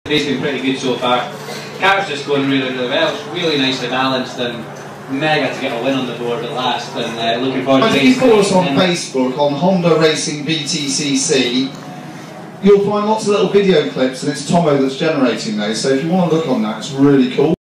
Today's been pretty good so far. Car's just going really, really well. It's really nicely balanced and mega to get a win on the board at last. And looking forward to it. If you follow us on Facebook on Honda Racing BTCC, you'll find lots of little video clips, and it's Tomo that's generating those. So if you want to look on that, it's really cool.